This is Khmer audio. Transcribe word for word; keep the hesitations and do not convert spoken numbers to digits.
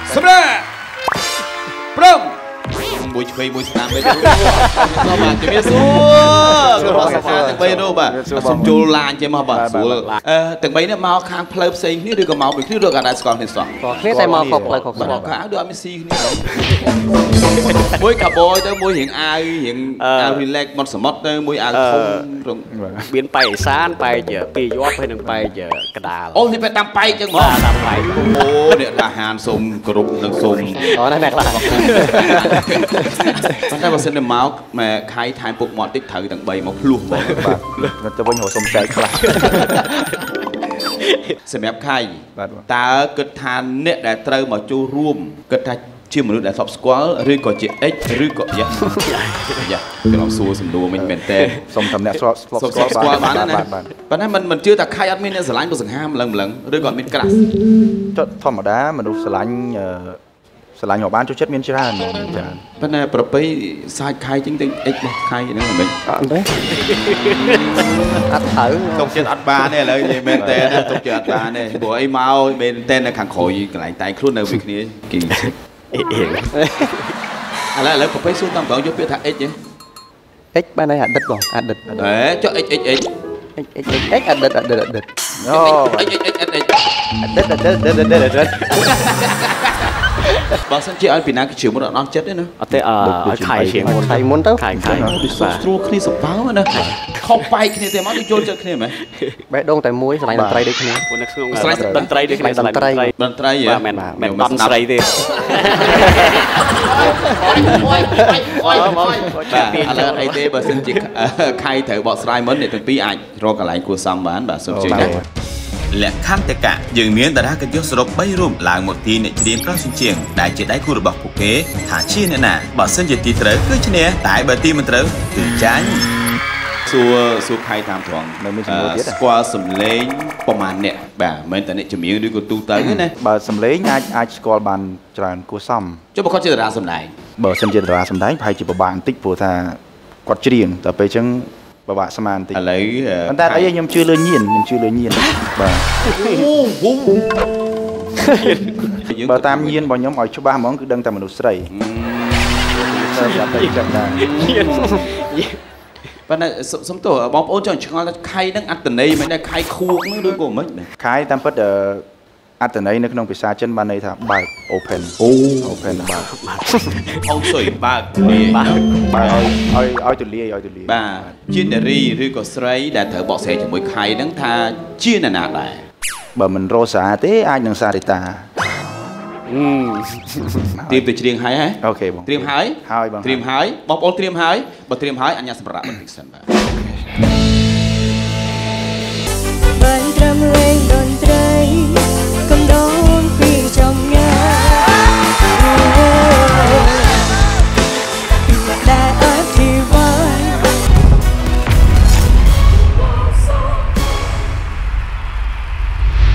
សម្រាប់ព្រមមួយឆ្វេងមួយស្ដាំទៅចូលបាទជំរាបសួររបស់សាខាទាំងបីនោះបាទសូមចូលឡានចេះមកបាទស្រួលអឺទាំងបីនេះមកខាងផ្លូវផ្សេងគ្នាឬក៏មកពីគ្នាឬក៏អាចស្គាល់គ្នាសោះគ្នាតែមកខុសផ្លូវខុសស្រុកខៅដូចអត់មានស៊ីគ្នាមួយកាបយទៅមួយរៀងអាវរៀងអាវ relax មកសមុទ្រទៅមួយអាវធំមានបែកអេសានបែកពីយប់ហើយនឹងបែកកដាលអូនេះបែកតាមបែកចឹងហ្មងតាមបែកអូអ្នកអាហារសូមគោរពនិងសូមអូនេះអ្នកខ្លះប៉ុន្តែបើសិនតែមកមកខៃថែមពុកមាត់តិចត្រូវទាំងបីមកភ្លោះហ្មងបាទទៅវិញរកសុំចែកខ្លះសម្រាប់ខៃតើគិតថាអ្នកដែលត្រូវមកចូលរួមគិតថាជាមនុស្សដែលធ្លាប់ស្គាល់ឬក៏ជា X ឬក៏យ៉ាយ៉ាខ្ញុំសួរសំណួរមិញមែនតើសុំតំណាក់ស្គាល់ស្គាល់បានណាប៉ុន្តែមិនមិនជឿថាខៃអត់មានអ្នកស្រឡាញ់ក៏សង្ហាម្លឹងម្លឹងឬក៏អត់មានក្រាស់ធម្មតាមនុស្សស្រឡាញ់ស្រឡាញ់មកបានចូលចិត្តមានច្រើនចា៎ប៉ុន្តែប្រពៃសាច់ខៃជាងទៅ X របស់ខៃហ្នឹងមិនអត់ទេអត់ត្រូវទុកចិត្តអត់បានទេឥឡូវនិយាយមែនតើទុកចិត្តអត់បានទេព្រោះអីមកមែនតើនៅខាងក្រោយកន្លែងតែងខ្លួននៅពីគ្នាគេអេអេឥឡូវឥឡូវប្រពៃសួរតាមបងយកពាក្យថា X ទេ X បានហើយអតីតបងអតីតហេចុះ X X X X X អតីតអតីតអតីតអូ X X X X អតីតអតីតអតីតអតីតបើសិនជាឲ្យពីណាគេជឿមុនអត់អន់ចិត្តទេណាអត់ទេអឺខៃជាងមុនខៃមុនទៅខៃខៃស្រួលគ្នាសបើណាខុសបែកគ្នាទេមកដូចយល់ចិត្តគ្នាមែនបេះដូងតែមួយស្រឡាញ់តន្ត្រីដូចគ្នាព្រោះនៅក្នុងស្រឡាញ់តន្ត្រីដូចគ្នាតន្ត្រីតន្ត្រីហ៎មិនមិនដំស្រីទេអូយអូយឥឡូវអីទេបើសិនជាខៃត្រូវបកស្រាយមុនអ្នកទាំងពីរអាចរកកន្លែងគួរសមបានបាទសូមជឿណាលក្ខន្តិកៈយើងមានតារាកិត្តិយសសរុបបីរូបឡើងមកទីអ្នកច្រៀងក្រៅសុជាងដែលជាដៃគូរបស់ពួកគេថាជាអ្នកណាបើសិនជាទីត្រូវគឺឈ្នះតែបើទីមិនត្រូវគឺចាញ់សួរសួរខៃតាមត្រង់នៅមានចំនួនទៀតស្គាល់សំឡេងប្រហែលអ្នកបាទមិនមែនតែអ្នកចម្រៀងឬក៏ទូទៅទេណាបើសំឡេងអាចអាចស្គាល់បានច្រើនគួរសមចុះបើគាត់ជាតារាសម្ដែងបើសិនជាតារាសម្ដែងប្រហែលជាពិបាកបន្តិចព្រោះថាគាត់ច្រៀងតែពេលអញ្ចឹងពិបាកស្មានបន្តិចឥឡូវប៉ុន្តែអីខ្ញុំជឿលើញៀនខ្ញុំជឿលើញៀនបាទបើតាមញៀនរបស់ខ្ញុំឲ្យច្បាស់ហ្មងគឺដឹងតែមនុស្សស្រីតែតែចាំដែរប៉ុន្តែសុំទោសបងប្អូនចង់ឆ្ងល់ថាខៃហ្នឹងអត្តន័យមិនដែរខៃខួកហ្នឹងឬក៏មិនខៃតាមពិតអត្តន័យនៅក្នុងភាសាចិនបានន័យថាបើក open អូ open បើកអូសុយបើកបើកបើកឲ្យឲ្យទូលាយឲ្យទូលាយបាទជានារីឬក៏ស្រីដែលត្រូវបកស្រាយជាមួយខៃហ្នឹងថាជាអ្នកណាដែរបើមិនរ៉ូសាទេអាចនឹងសារីតាត្រៀមទៅច្រៀងហើយហ៎អូខេបងត្រៀមហើយហើយបងត្រៀមហើយបងប្អូនត្រៀមហើយបើត្រៀមហើយអញ្ញាសម្រាប់បន្តិចសិនបាទ